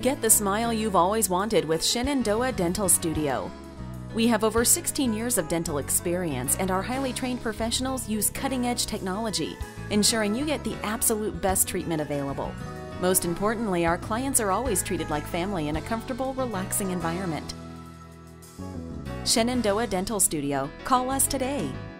Get the smile you've always wanted with Shenandoah Dental Studio. We have over 16 years of dental experience, and our highly trained professionals use cutting-edge technology, ensuring you get the absolute best treatment available. Most importantly, our clients are always treated like family in a comfortable, relaxing environment. Shenandoah Dental Studio. Call us today.